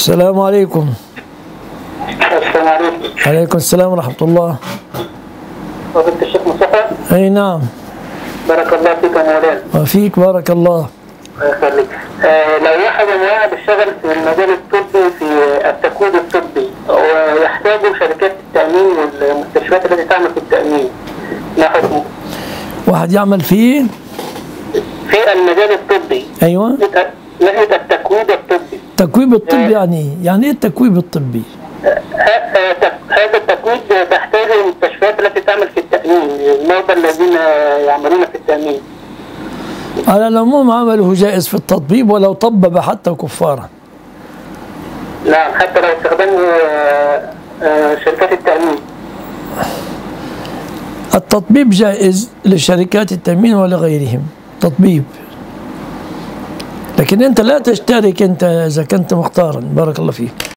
السلام عليكم. السلام عليكم. عليكم السلام ورحمة الله. فضيلة الشيخ مصطفى. أي نعم. بارك الله فيك يا مولانا. وفيك بارك الله. الله يخليك. لو واحد يا مولانا بيشتغل في المجال الطبي في التكوين الطبي ويحتاجوا شركات التأمين والمستشفيات التي تعمل في التأمين، ما حكمه؟ واحد يعمل فيه في المجال الطبي. أيوة. ناحية التكوين الطبي. التكويب الطبي يعني إيه التكويب الطبي؟ هذا التكوين تحتاج المستشفيات التي تعمل في التأمين، المرضى الذين يعملون في التأمين. على العموم عمله جائز في التطبيب ولو طبب حتى كفارا. نعم، حتى لو استخدموا شركات التأمين. التطبيب جائز لشركات التأمين ولغيرهم تطبيب، لكن أنت لا تشترك أنت إذا كنت مختارا. بارك الله فيك.